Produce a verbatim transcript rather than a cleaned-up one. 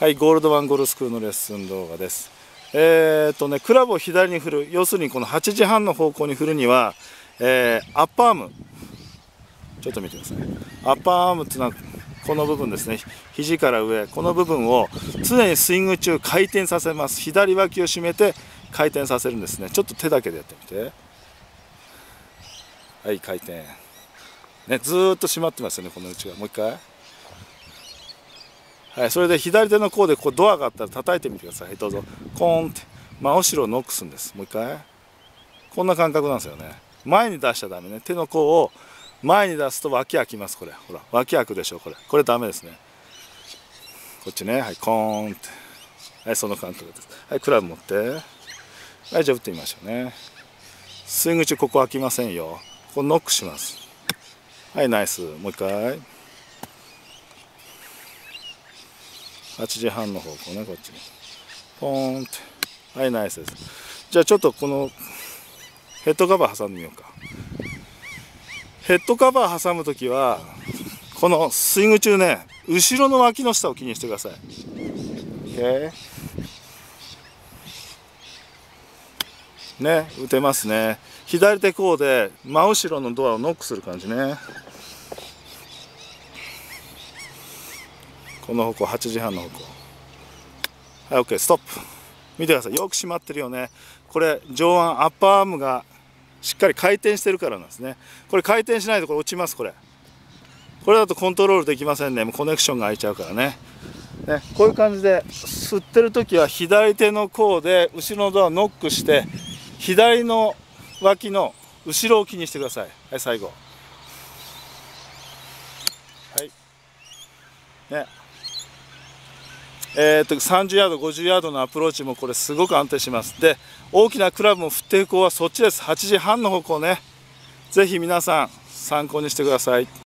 はい、ゴールドワンゴルフスクールのレッスン動画です。えー、っとね、クラブを左に振る、要するにこのはちじはんの方向に振るには、えー、アッパーアーム、ちょっと見てください。アッパーアームっていうのはこの部分ですね、肘から上、この部分を常にスイング中回転させます。左脇を締めて回転させるんですね。ちょっと手だけでやってみて。はい、回転。ね、ずーっと締まってますよね、この内側。もう一回。はい、それで左手の甲でここドアがあったら叩いてみてください。はい、どうぞ。コーンって真後ろをノックするんです。もう一回。こんな感覚なんですよね。前に出しちゃダメね。手の甲を前に出すと脇開きます。これほら脇開くでしょ。これこれダメですね。こっちね。はい、コーンって。はい、その感覚です。はい、クラブ持って。はい、じゃあ打ってみましょうね。スイング中ここ開きませんよ。ここノックします。はい、ナイス。もう一回。はちじはんの方向ね、こっちにポーンって。はい、ナイスです。じゃあちょっとこのヘッドカバー挟んでみようか。ヘッドカバー挟む時はこのスイング中ね、後ろの脇の下を気にしてください。 OK ね、打てますね。左手こうで真後ろのドアをノックする感じね。この方向、はちじはんの方向。はい、OK、ストップ。見てください。よく締まってるよね。これ、上腕、アッパーアームがしっかり回転してるからなんですね。これ、回転しないとこれ落ちます、これ。これだとコントロールできませんね。もうコネクションが開いちゃうからね。ね、こういう感じで、吸ってるときは左手の甲で後ろのドアをノックして、左の脇の後ろを気にしてください。はい、最後。はい。ね。えー、とさんじゅうヤード、ごじゅうヤードのアプローチもこれすごく安定します。で、大きなクラブも振っていく方はそっちです。はちじはんの方向ね。ぜひ皆さん参考にしてください。